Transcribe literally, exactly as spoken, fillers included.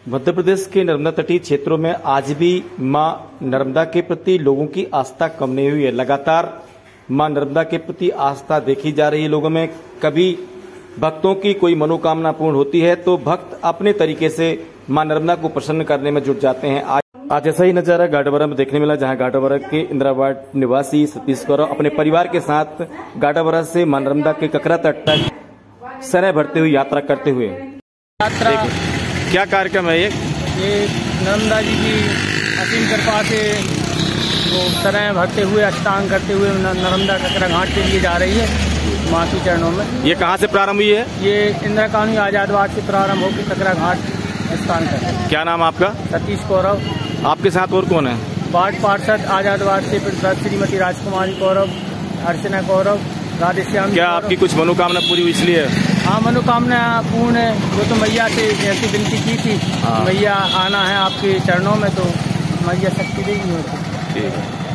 मध्य प्रदेश के नर्मदा तटीय क्षेत्रों में आज भी मां नर्मदा के प्रति लोगों की आस्था कम नहीं हुई है। लगातार मां नर्मदा के प्रति आस्था देखी जा रही है लोगों में। कभी भक्तों की कोई मनोकामना पूर्ण होती है तो भक्त अपने तरीके से मां नर्मदा को प्रसन्न करने में जुट जाते हैं। आज आज ऐसा ही नजारा गाडोवारा में देखने मिला, जहां गाडोवारा के इंदिरा वार्ड निवासी सतीश गौरव अपने परिवार के साथ गाडोवारा से मां नर्मदा के ककरा तट तक सरे भरते हुए यात्रा करते हुए। यात्रा क्या कार्यक्रम है ये? ये नर्मदा जी की असीम कृपा से वो सरें भरते हुए अष्टांग करते हुए नर्मदा ककरा घाट के लिए जा रही है माँ के चरणों में। ये कहाँ से प्रारंभ हुई है? ये इंदिरा कॉलोनी आजादवाद से प्रारंभ होकर ककरा घाट स्थान करते हैं। क्या नाम आपका? सतीश गौरव। आपके साथ और कौन है? वार्ड पार्षद आजादवाद से श्रीमती राजकुमारी गौरव, अर्चना गौरव, राधेश्याम। क्या आपकी कुछ मनोकामना पूरी हुई इसलिए? हाँ, मनोकामना पूर्ण है। वो तो मैया से जैसी विनती की थी, मैया आना है आपके चरणों में, तो मैया शक्ति देगी। ठीक है।